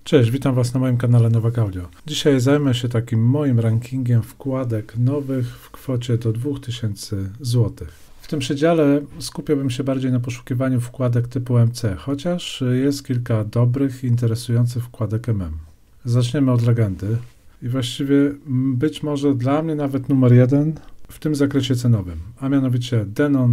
Cześć, witam Was na moim kanale Nowak Audio. Dzisiaj zajmę się takim moim rankingiem wkładek nowych w kwocie do 2000 zł. W tym przedziale skupiłbym się bardziej na poszukiwaniu wkładek typu MC, chociaż jest kilka dobrych i interesujących wkładek MM. Zaczniemy od legendy i właściwie być może dla mnie nawet numer 1 w tym zakresie cenowym, a mianowicie Denon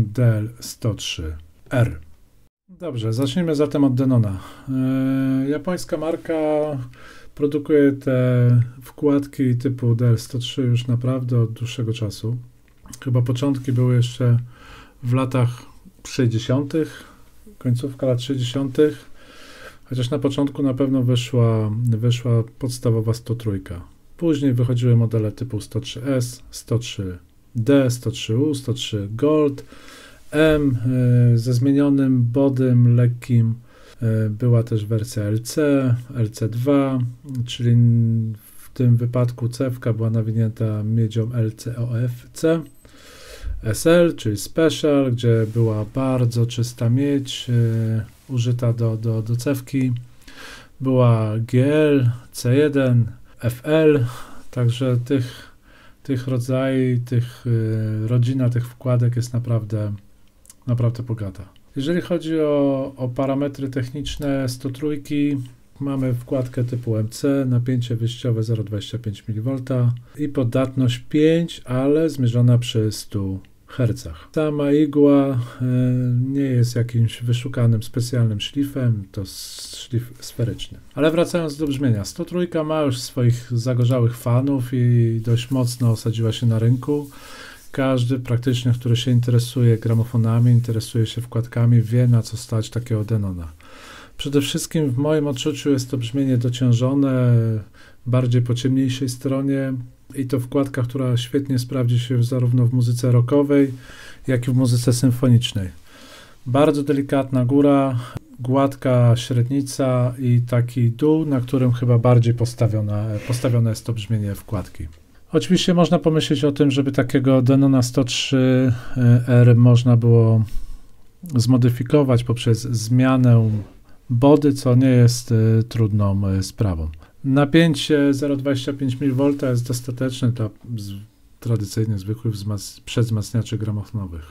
DL103R. Dobrze, zacznijmy zatem od Denona. Japońska marka produkuje te wkładki typu DL103 już naprawdę od dłuższego czasu. Chyba początki były jeszcze w latach 60., końcówka lat 60., chociaż na początku na pewno wyszła podstawowa 103. Później wychodziły modele typu 103S, 103D, 103U, 103 Gold, M ze zmienionym bodym lekkim, była też wersja LC, LC2, czyli w tym wypadku cewka była nawinięta miedzią LCOFC, SL, czyli Special, gdzie była bardzo czysta miedź użyta do cewki, była GL, C1, FL, także tych rodzajów, rodzina tych wkładek jest naprawdę bogata. Jeżeli chodzi o parametry techniczne 103, mamy wkładkę typu MC, napięcie wyjściowe 0,25 mV i podatność 5, ale zmierzona przy 100 Hz. Sama igła nie jest jakimś wyszukanym specjalnym szlifem, to szlif sferyczny. Ale wracając do brzmienia, 103 ma już swoich zagorzałych fanów i dość mocno osadziła się na rynku. Każdy praktycznie, który się interesuje gramofonami, interesuje się wkładkami, wie, na co stać takiego Denona. Przede wszystkim w moim odczuciu jest to brzmienie dociążone, bardziej po ciemniejszej stronie i to wkładka, która świetnie sprawdzi się zarówno w muzyce rockowej, jak i w muzyce symfonicznej. Bardzo delikatna góra, gładka średnica i taki dół, na którym chyba bardziej postawione jest to brzmienie wkładki. Oczywiście można pomyśleć o tym, żeby takiego Denona 103R można było zmodyfikować poprzez zmianę body, co nie jest trudną sprawą. Napięcie 0,25 mV jest dostateczne dla tradycyjnie zwykłych przedwzmacniaczy gramofonowych.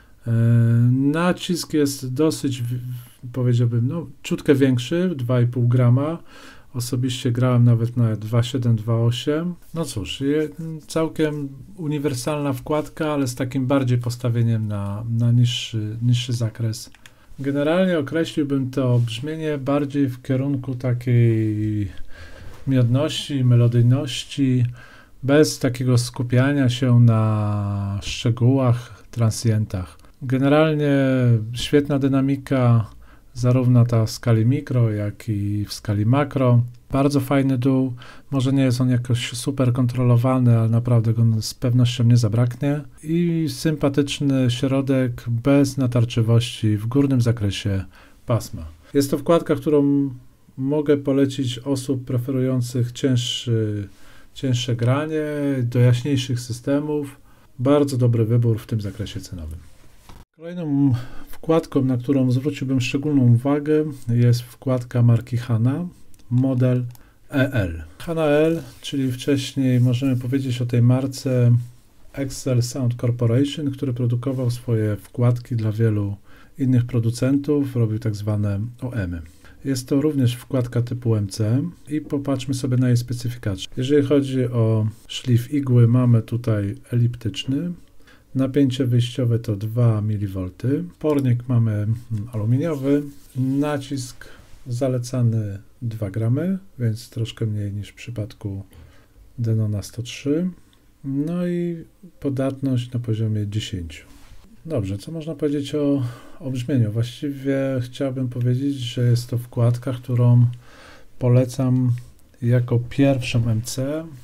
Nacisk jest dosyć, powiedziałbym, ciutkę większy, 2,5 grama. Osobiście grałem nawet na 2,7, 2,8. No cóż, całkiem uniwersalna wkładka, ale z takim bardziej postawieniem na niższy zakres. Generalnie określiłbym to brzmienie bardziej w kierunku takiej miodności, melodyjności, bez takiego skupiania się na szczegółach, transientach. Generalnie świetna dynamika, zarówno ta w skali mikro, jak i w skali makro. Bardzo fajny dół, może nie jest on jakoś super kontrolowany, ale naprawdę go z pewnością nie zabraknie. I sympatyczny środek bez natarczywości w górnym zakresie pasma. Jest to wkładka, którą mogę polecić osób preferujących cięższe granie, do jaśniejszych systemów. Bardzo dobry wybór w tym zakresie cenowym. Kolejną wkładką, na którą zwróciłbym szczególną uwagę, jest wkładka marki Hana, model EL. Hana L, czyli wcześniej możemy powiedzieć o tej marce Excel Sound Corporation, który produkował swoje wkładki dla wielu innych producentów, robił tak zwane OM-y. Jest to również wkładka typu MC i popatrzmy sobie na jej specyfikację. Jeżeli chodzi o szlif igły, mamy tutaj eliptyczny. Napięcie wyjściowe to 2 mV, pornik mamy aluminiowy, nacisk zalecany 2 gramy, więc troszkę mniej niż w przypadku Denona 103, no i podatność na poziomie 10. Dobrze, co można powiedzieć o brzmieniu? Właściwie chciałbym powiedzieć, że jest to wkładka, którą polecam jako pierwszą MC,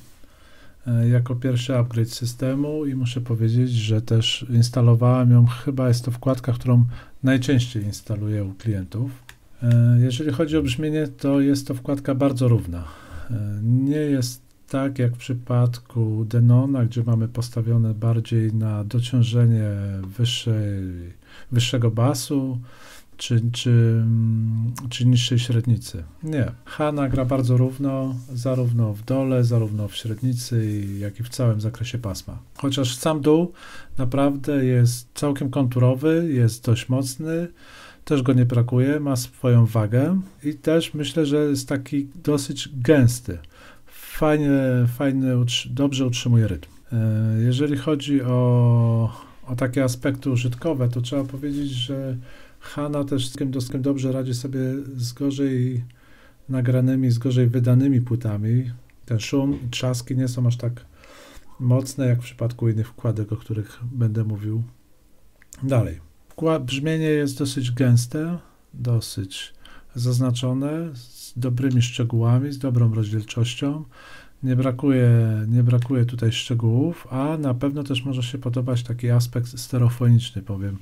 jako pierwszy upgrade systemu i muszę powiedzieć, że też instalowałem ją, chyba jest to wkładka, którą najczęściej instaluję u klientów. Jeżeli chodzi o brzmienie, to jest to wkładka bardzo równa. Nie jest tak jak w przypadku Denona, gdzie mamy postawione bardziej na dociążenie wyższego basu, czy niższej średnicy. Nie. Hana gra bardzo równo, zarówno w dole, zarówno w średnicy, jak i w całym zakresie pasma. Chociaż sam dół naprawdę jest całkiem konturowy, jest dość mocny, też go nie brakuje, ma swoją wagę i też myślę, że jest taki dosyć gęsty. Fajny, dobrze utrzymuje rytm. Jeżeli chodzi o takie aspekty użytkowe, to trzeba powiedzieć, że Hana też dosyć dobrze radzi sobie z gorzej nagranymi, z gorzej wydanymi płytami. Ten szum i trzaski nie są aż tak mocne, jak w przypadku innych wkładek, o których będę mówił dalej. Brzmienie jest dosyć gęste, dosyć zaznaczone, z dobrymi szczegółami, z dobrą rozdzielczością. Nie brakuje tutaj szczegółów, a na pewno też może się podobać taki aspekt stereofoniczny, powiem.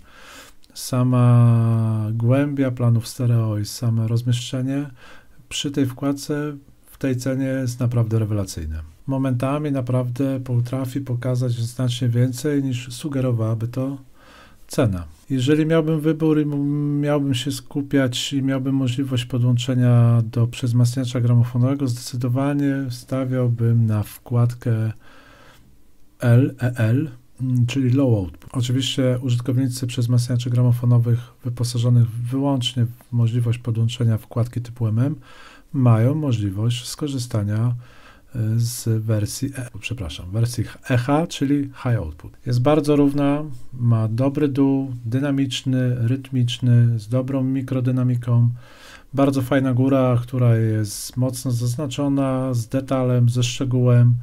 Sama głębia planów stereo i same rozmieszczenie przy tej wkładce w tej cenie jest naprawdę rewelacyjne. Momentami naprawdę potrafi pokazać znacznie więcej niż sugerowałaby to cena. Jeżeli miałbym wybór i miałbym się skupiać i miałbym możliwość podłączenia przez wzmacniacza gramofonowego, zdecydowanie stawiałbym na wkładkę EL, czyli low output. Oczywiście użytkownicy przez wzmacniaczy gramofonowych wyposażonych wyłącznie w możliwość podłączenia wkładki typu mają możliwość skorzystania z wersji EHA, czyli High Output. Jest bardzo równa, ma dobry dół, dynamiczny, rytmiczny, z dobrą mikrodynamiką, bardzo fajna góra, która jest mocno zaznaczona, z detalem, ze szczegółem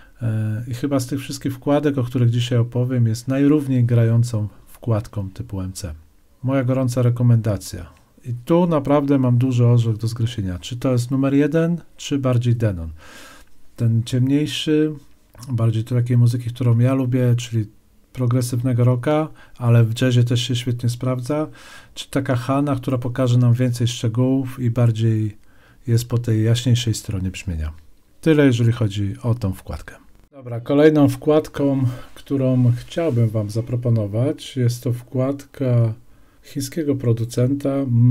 i chyba z tych wszystkich wkładek, o których dzisiaj opowiem, jest najrówniej grającą wkładką typu MC. Moja gorąca rekomendacja. I tu naprawdę mam duży orzech do zgryzienia. Czy to jest numer 1, czy bardziej Denon. Ten ciemniejszy, bardziej do takiej muzyki, którą ja lubię, czyli progresywnego rocka, ale w jazzie też się świetnie sprawdza, czy taka Hana, która pokaże nam więcej szczegółów i bardziej jest po tej jaśniejszej stronie brzmienia. Tyle, jeżeli chodzi o tą wkładkę. Dobra, kolejną wkładką, którą chciałbym Wam zaproponować, jest to wkładka chińskiego producenta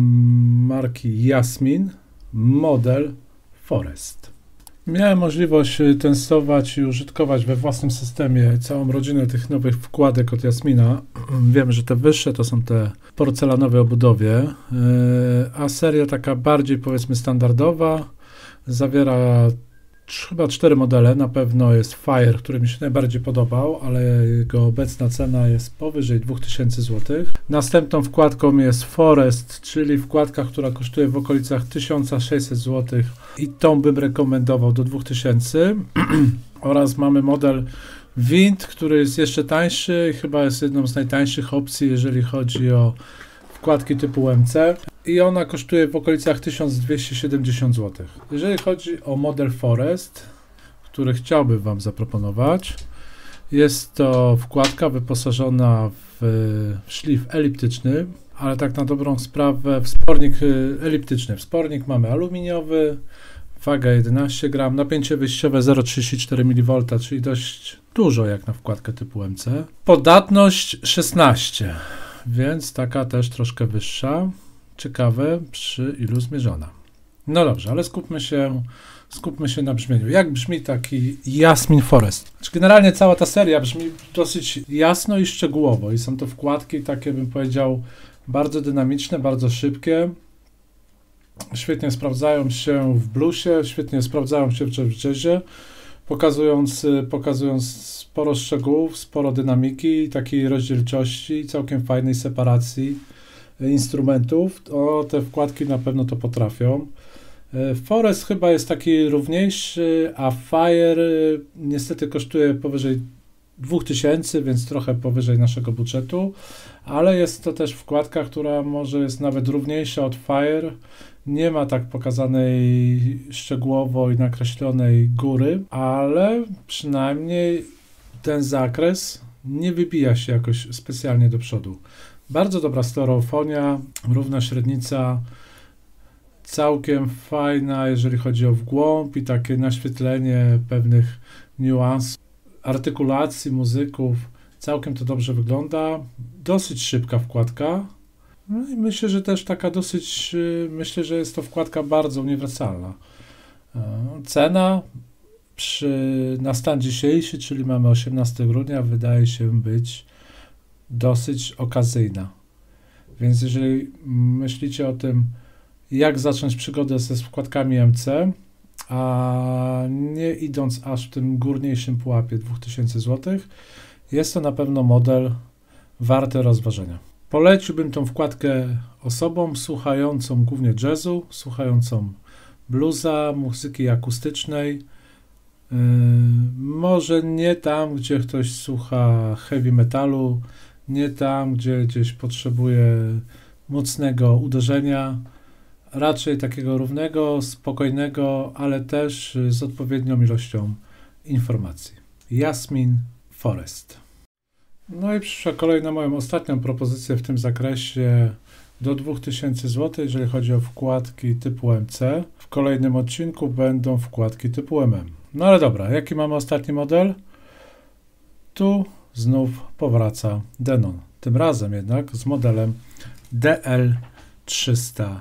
marki Jasmin, model Forest. Miałem możliwość testować i użytkować we własnym systemie całą rodzinę tych nowych wkładek od Jasmina. Wiem, że te wyższe to są te porcelanowe obudowie, a seria taka bardziej, powiedzmy, standardowa zawiera chyba 4 modele. Na pewno jest Fire, który mi się najbardziej podobał, ale jego obecna cena jest powyżej 2000 zł. Następną wkładką jest Forest, czyli wkładka, która kosztuje w okolicach 1600 zł i tą bym rekomendował do 2000. Oraz mamy model Wind, który jest jeszcze tańszy i chyba jest jedną z najtańszych opcji, jeżeli chodzi o wkładki typu MC. I ona kosztuje w okolicach 1270 zł. Jeżeli chodzi o model Forest, który chciałbym Wam zaproponować, jest to wkładka wyposażona w szlif eliptyczny, ale tak na dobrą sprawę w spornik eliptyczny. Wspornik mamy aluminiowy, waga 11 gram, napięcie wyjściowe 0,34 mV, czyli dość dużo jak na wkładkę typu MC. Podatność 16, więc taka też troszkę wyższa. Ciekawe, przy ilu zmierzona. No dobrze, ale skupmy się na brzmieniu. Jak brzmi taki Jasmin Forest? Generalnie cała ta seria brzmi dosyć jasno i szczegółowo i są to wkładki takie, bym powiedział, bardzo dynamiczne, bardzo szybkie. Świetnie sprawdzają się w bluesie, świetnie sprawdzają się w jazzie, pokazując sporo szczegółów, sporo dynamiki, takiej rozdzielczości, całkiem fajnej separacji instrumentów. Te wkładki na pewno to potrafią. Forest chyba jest taki równiejszy, a Fire niestety kosztuje powyżej 2000, więc trochę powyżej naszego budżetu, ale jest to też wkładka, która może jest nawet równiejsza od Fire. Nie ma tak pokazanej szczegółowo i nakreślonej góry, ale przynajmniej ten zakres nie wybija się jakoś specjalnie do przodu. Bardzo dobra stereofonia, równa średnica, całkiem fajna, jeżeli chodzi o wgłąb i takie naświetlenie pewnych niuansów, artykulacji muzyków. Całkiem to dobrze wygląda. Dosyć szybka wkładka. No i myślę, że też taka dosyć, myślę, że jest to wkładka bardzo uniwersalna. Cena na stan dzisiejszy, czyli mamy 18 grudnia, wydaje się być dosyć okazyjna. Więc jeżeli myślicie o tym, jak zacząć przygodę ze wkładkami MC, a nie idąc aż w tym górniejszym pułapie 2000 zł, jest to na pewno model warty rozważenia. Poleciłbym tą wkładkę osobom słuchającą głównie jazzu, słuchającą bluesa, muzyki akustycznej. Może nie tam, gdzie ktoś słucha heavy metalu, nie tam, gdzie gdzieś potrzebuje mocnego uderzenia, raczej takiego równego, spokojnego, ale też z odpowiednią ilością informacji. Jasmin Forest. No i przyszła kolej na moją ostatnią propozycję w tym zakresie do 2000 zł, jeżeli chodzi o wkładki typu MC. W kolejnym odcinku będą wkładki typu MM. No ale dobra, jaki mamy ostatni model? Tu znów powraca Denon. Tym razem jednak z modelem DL301.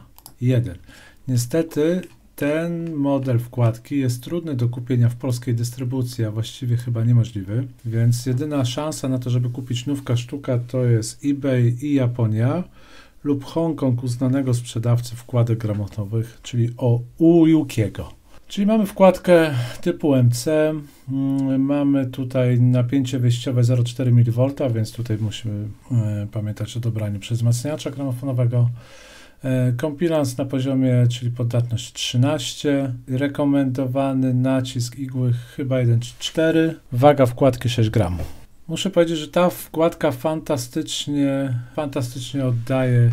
Niestety ten model wkładki jest trudny do kupienia w polskiej dystrybucji, a właściwie chyba niemożliwy, więc jedyna szansa na to, żeby kupić nówka sztuka, to jest eBay i Japonia lub Hongkong uznanego sprzedawcy wkładek gramofonowych, czyli u Yukiego. Czyli mamy wkładkę typu MC, mamy tutaj napięcie wyjściowe 0,4 mV, więc tutaj musimy pamiętać o dobraniu przez wzmacniacza gramofonowego. Kompilans na poziomie, czyli poddatność 13, rekomendowany nacisk igły chyba 1,4, waga wkładki 6 gramów. Muszę powiedzieć, że ta wkładka fantastycznie oddaje,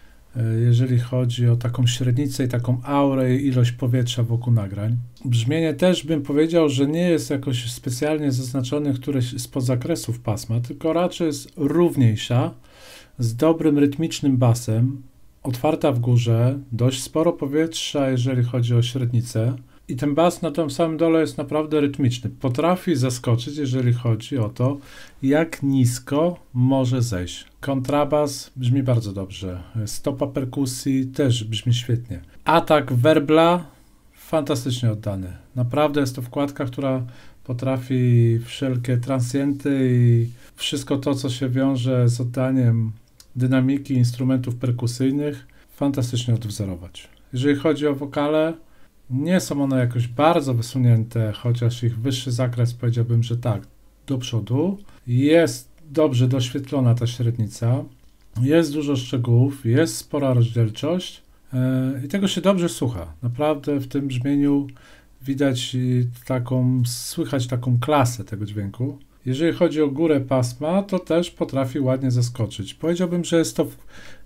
jeżeli chodzi o taką średnicę i taką aurę i ilość powietrza wokół nagrań. Brzmienie też bym powiedział, że nie jest jakoś specjalnie zaznaczone któreś spod zakresów pasma, tylko raczej jest równiejsza, z dobrym rytmicznym basem, otwarta w górze, dość sporo powietrza, jeżeli chodzi o średnicę. I ten bas na tym samym dole jest naprawdę rytmiczny. Potrafi zaskoczyć, jeżeli chodzi o to, jak nisko może zejść. Kontrabas brzmi bardzo dobrze. Stopa perkusji też brzmi świetnie. Atak werbla fantastycznie oddany. Naprawdę jest to wkładka, która potrafi wszelkie transienty i wszystko to, co się wiąże z oddaniem dynamiki instrumentów perkusyjnych, fantastycznie odwzorować. Jeżeli chodzi o wokale, nie są one jakoś bardzo wysunięte, chociaż ich wyższy zakres powiedziałbym, że tak, do przodu. Jest dobrze doświetlona ta średnica, jest dużo szczegółów, jest spora rozdzielczość i tego się dobrze słucha. Naprawdę w tym brzmieniu widać słychać taką klasę tego dźwięku. Jeżeli chodzi o górę pasma, to też potrafi ładnie zaskoczyć. Powiedziałbym, że jest to,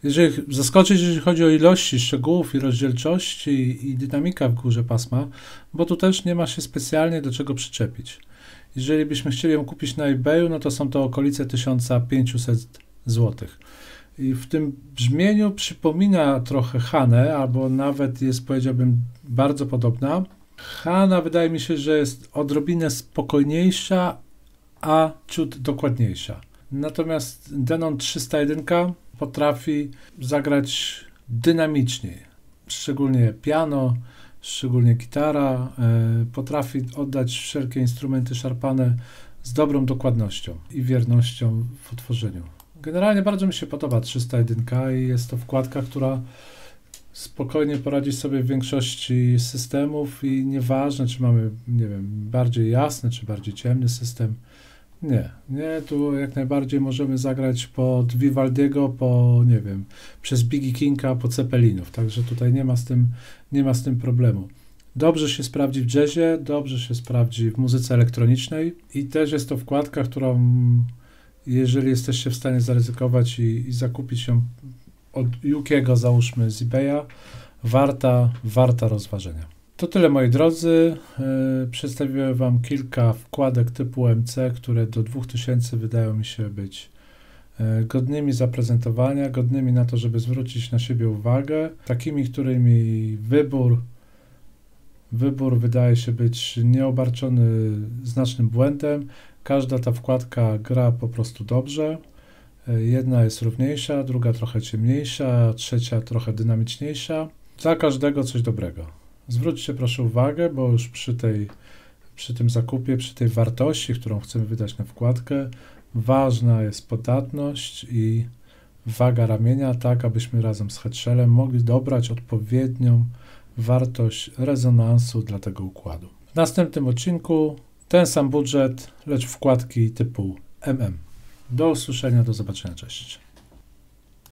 jeżeli chodzi o ilości szczegółów i rozdzielczości i dynamika w górze pasma, bo tu też nie ma się specjalnie do czego przyczepić. Jeżeli byśmy chcieli ją kupić na eBayu, no to są to okolice 1500 zł. I w tym brzmieniu przypomina trochę Hanę, albo nawet jest, powiedziałbym, bardzo podobna. Hana wydaje mi się, że jest odrobinę spokojniejsza, a ciut dokładniejsza. Natomiast Denon 301 potrafi zagrać dynamiczniej, szczególnie piano, szczególnie gitara, potrafi oddać wszelkie instrumenty szarpane z dobrą dokładnością i wiernością w utworzeniu. Generalnie bardzo mi się podoba 301 i jest to wkładka, która spokojnie poradzi sobie w większości systemów i nieważne, czy mamy, nie wiem, bardziej jasny, czy bardziej ciemny system. Nie, tu jak najbardziej możemy zagrać pod Vivaldiego, nie wiem, przez Biggie Kinga, po Zeppelinów, także tutaj nie ma z tym problemu. Dobrze się sprawdzi w jazzie, dobrze się sprawdzi w muzyce elektronicznej i też jest to wkładka, którą jeżeli jesteście w stanie zaryzykować i zakupić ją od Yukiego, załóżmy z eBaya, warta rozważenia. To tyle, moi drodzy. Przedstawiłem Wam kilka wkładek typu MC, które do 2000 wydają mi się być godnymi zaprezentowania, godnymi na to, żeby zwrócić na siebie uwagę, takimi, którymi wybór wydaje się być nieobarczony znacznym błędem. Każda ta wkładka gra po prostu dobrze. Jedna jest równiejsza, druga trochę ciemniejsza, trzecia trochę dynamiczniejsza. Dla każdego coś dobrego. Zwróćcie proszę uwagę, bo już przy tym zakupie, przy tej wartości, którą chcemy wydać na wkładkę, ważna jest podatność i waga ramienia, tak abyśmy razem z headshellem mogli dobrać odpowiednią wartość rezonansu dla tego układu. W następnym odcinku ten sam budżet, lecz wkładki typu MM. Do usłyszenia, do zobaczenia, cześć.